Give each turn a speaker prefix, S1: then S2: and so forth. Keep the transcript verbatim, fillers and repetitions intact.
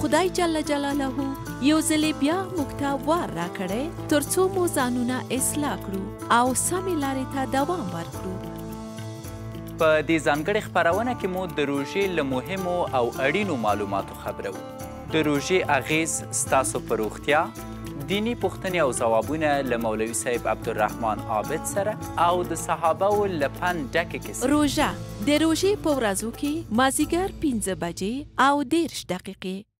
S1: خدای جل جلاله یو ځلې بیا موږ ته وار راکړی تر څو مو ځانونه اصلاح کړو او سمې لارې ته دوام ورکړو.
S2: په دې ځانګړې خپرونه کې مو د روژې له مهمو او اړینو معلوماتو خبرو. د روژې اغیز ستاسو په روغتیا، دینی پوښتنې او ځوابونه له مولوي صاحب عبدالرحمن عابد سره او د صحابهو له پند ډکې کیسې.
S1: روژه د روژې په ورځو کې مازدیګر پنځه بجې او دېرش دقیقې